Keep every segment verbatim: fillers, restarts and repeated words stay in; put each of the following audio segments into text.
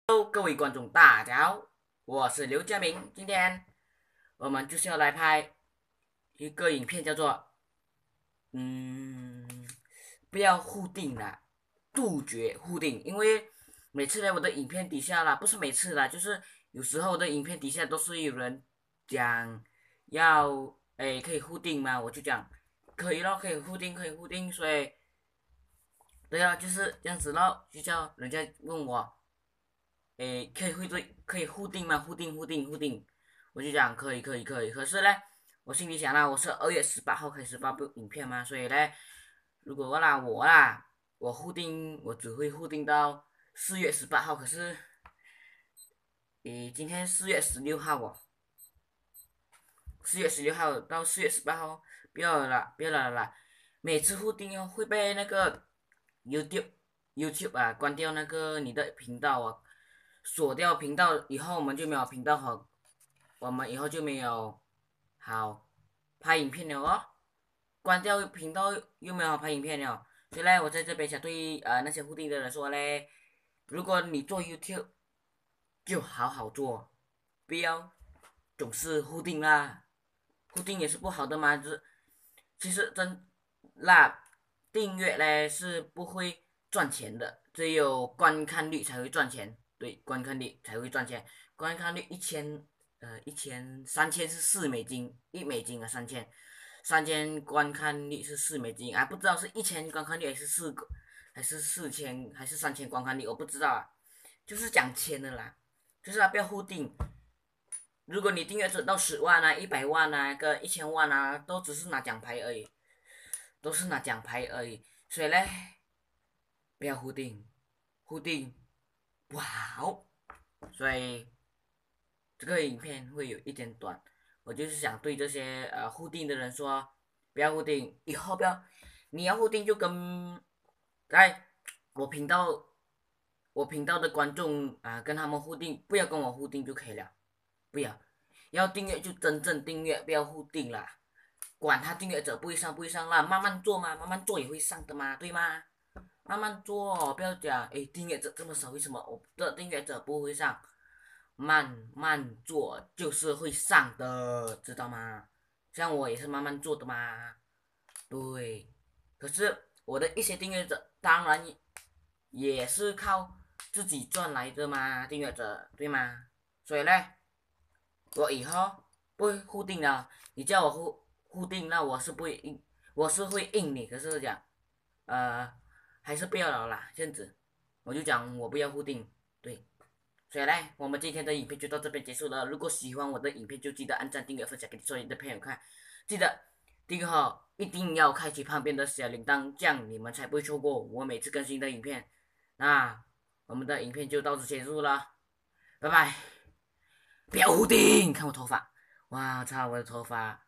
Hello，各位观众，大家好，我是刘佳明。今天我们就是要来拍一个影片，叫做“嗯，不要互定了，杜绝互定”。因为每次在我的影片底下啦，不是每次啦，就是有时候我的影片底下都是有人讲要诶可以互定吗？我就讲可以咯，可以互定，可以互定。所以对啊，就是这样子咯，就叫人家问我。诶，可以互对，可以互定吗？互定，互定，互定。我就讲可以，可以，可以。可是呢，我心里想啦，我是二月十八号开始发布影片嘛，所以呢，如果啦我啦，我互定，我只会互定到四月十八号。可是，诶，今天四月十六号哦，四月十六号到四月十八号，不要了啦，不要了啦。每次互定哦会被那个 YouTube YouTube 啊关掉那个你的频道哦，锁掉频道以后我们就没有频道好，我们以后就没有好拍影片了哦。关掉频道又没有好拍影片了，所以呢，我在这边想对呃那些互定的人说嘞，如果你做 YouTube 就好好做，不要总是互定啦。互定也是不好的嘛，就是其实真那订阅嘞是不会赚钱的，只有观看率才会赚钱。对，观看率才会赚钱，观看率一千呃一千三千是四美金，一美金啊三千，三千观看率是四美金啊，不知道是一千观看率还是四个还是四千还是三千观看率，我不知道啊，就是讲钱的啦，就是他不要互定。如果你订阅者到十万啊、一百万啊、跟一千万啊，都只是拿奖牌而已，都是拿奖牌而已。所以嘞，不要互定，互定不好。所以这个影片会有一点短，我就是想对这些呃互定的人说，不要互定，以后不要，你要互定就跟在我频道我频道的观众啊、呃跟他们互定，不要跟我互定就可以了，不要。要订阅就真正订阅，不要互定啦。管他订阅者不会上不会上啦，慢慢做嘛，慢慢做也会上的嘛，对吗？慢慢做，不要讲，诶，订阅者这么少，为什么我的订阅者不会上？慢慢做就是会上的，知道吗？像我也是慢慢做的嘛，对。可是我的一些订阅者，当然也是靠自己赚来的嘛，订阅者，对吗？所以呢，我以后不会互定了，你叫我互互定，那我是不会应，我是会应你，可是讲，呃，还是不要了啦，这样子，我就讲我不要互定，对。所以呢，我们今天的影片就到这边结束了。如果喜欢我的影片，就记得按赞、订阅、分享给所有的朋友看。记得订阅号一定要开启旁边的小铃铛，这样你们才不会错过我每次更新的影片。那我们的影片就到此结束了，拜拜。不要互定，看我头发，哇操，我的头发，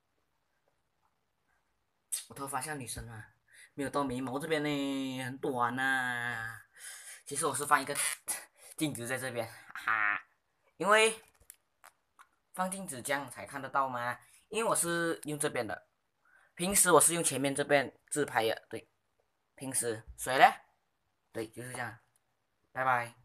我头发像女生啊，没有到眉毛这边呢，很短呐、啊。其实我是放一个镜子在这边，哈哈，因为放镜子这样才看得到吗？因为我是用这边的，平时我是用前面这边自拍的，对，平时，所以呢，对，就是这样，拜拜。